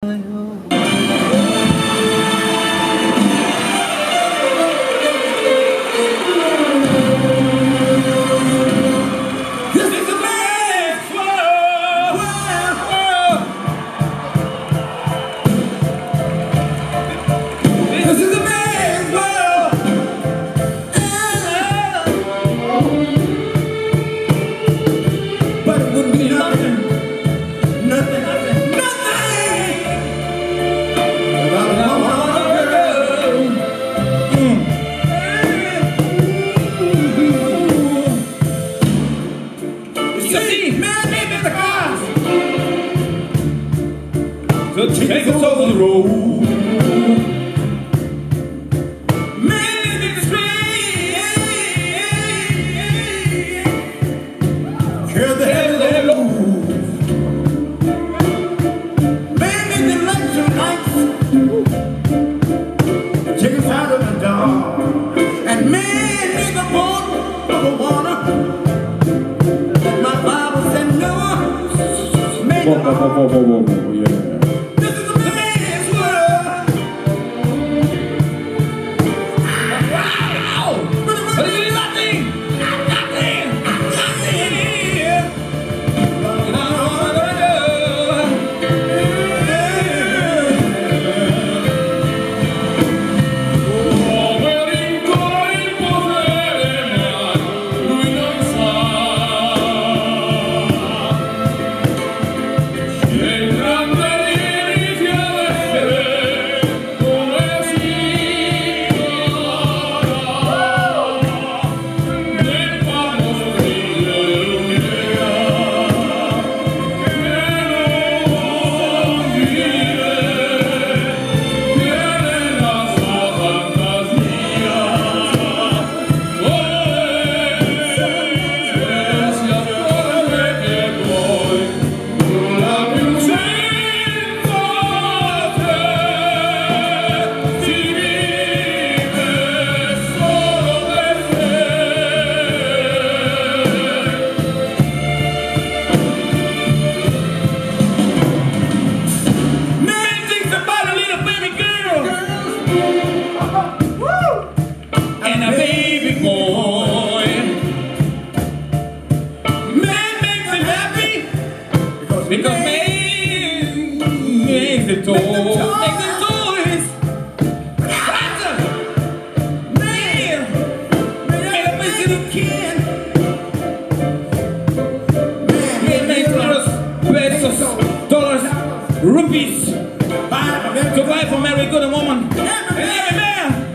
Take us over the road. Man in the street, hear the heavy load. Man in the lecture nights, take us out of the dark. And man in the boat of the water. My Bible said no. Man yeah. Because man makes the toys, makes the toys. Man, made a little kid. Man makes pesos, dollars, rupees to buy for marry good woman. And every man.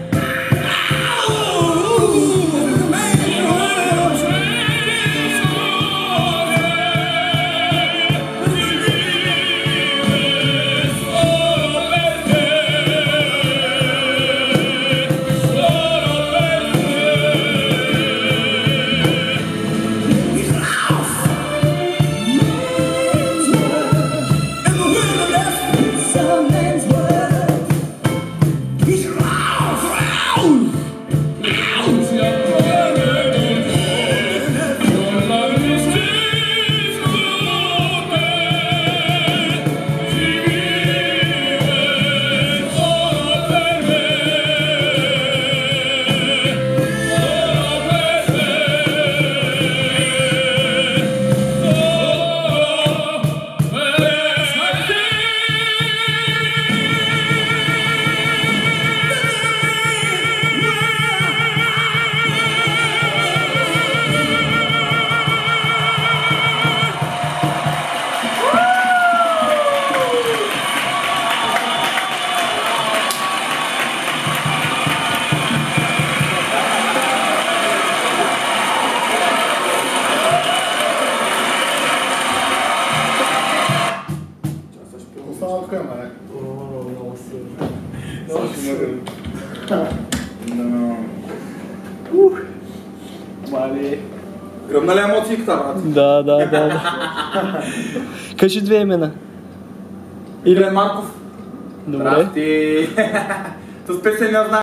Гръмна ли емоциите, брат? Да. Кажи две имена. Илен Марков. Добре. Здрасти. С песен не знам.